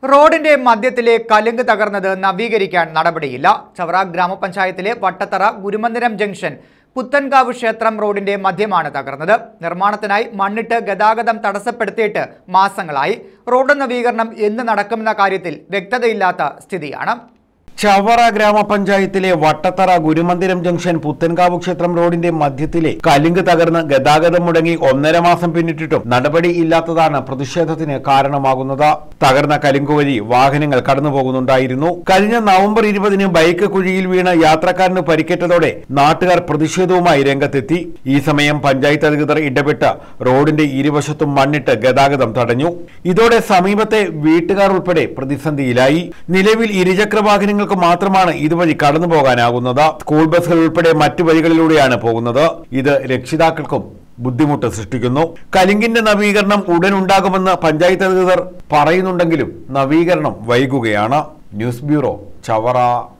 റോഡിന്റെ മധ്യത്തിലെ കലുങ്ക് തകർന്നത് നവീകരിക്കാൻ നടപടിയില്ല. ചവറ ഗ്രാമപഞ്ചായത്തിലെ വട്ടത്തറ ഗുരുമന്ദിരം ജംഗ്ഷൻ പുത്തൻകാവ് ക്ഷേത്രം റോഡിന്റെ മധ്യമാണ് തകർന്നത്. നിർമ്മാണത്തിനായി മണ്ണിട്ട് ഗതാഗതം തടസ്സപ്പെടുത്തിയിട്ട് മാസങ്ങളായി. റോഡ് നവീകരണം എന്ന് നടക്കുമെന്ന കാര്യത്തിൽ വ്യക്തതയില്ലാത്ത സ്ഥിതിയാണ്. ചവറ ഗ്രാമപഞ്ചായത്തിലെ വട്ടത്തറ ഗുരുമന്ദിരം ജംഗ്ഷൻ പുത്തൻകാവ് ക്ഷേത്രം റോഡിന്റെ മധ്യത്തിലെ കലുങ്ക് തകർന്ന് ഗതാഗതം മുടങ്ങി 1.5 മാസം പിന്നിട്ടിട്ടും നടപടി ഇല്ലാത്തതാണ് പ്രതിഷേധത്തിന് കാരണമാകുന്നത്. തകർന്ന കലുങ്ക് വഴി വാഹനങ്ങൾ കടന്നുപോകുന്നുണ്ടായിരുന്നു. കഴിഞ്ഞ നവംബർ 20-ന് ബൈക്ക് കുഴിയിൽ വീണ് യാത്രക്കാരന് പരിക്കേറ്റതോടെ നാട്ടുകാർ പ്രതിഷേധവുമായി രംഗത്തെത്തി. ഈ സമയം പഞ്ചായത്ത് അധികൃതർ ഇടപെട്ട് റോഡിന്റെ ഇരുവശത്തും മണ്ണിട്ട് ഗതാഗതം തടഞ്ഞു. ഇതോടെ സമീപത്തെ വീട്ടുകാർ ഉൾപ്പെടെ പ്രതിസന്ധിയിലായി. നിലവിൽ ഇരുചക്ര വാഹനങ്ങൾ മാത്രമാണ് ഇതുവഴി കടന്നു പോകാനാകുന്നത്. സ്കൂൾ ബസ്സുകൾ ഉൾപ്പെടെ മറ്റു വഴികളിലൂടെയാണ് പോകുന്നത്. ഇത് രക്ഷിതാക്കൾക്കും ബുദ്ധിമുട്ട് സൃഷ്ടിക്കുന്നു. കലുങ്കിന്റെ നവീകരണം ഉടൻ ഉണ്ടാകുമെന്ന് പഞ്ചായത്ത് അധികൃതർ പറയുന്നുണ്ടെങ്കിലും നവീകരണം വൈകുകയാണ്. News bureau, Chavara.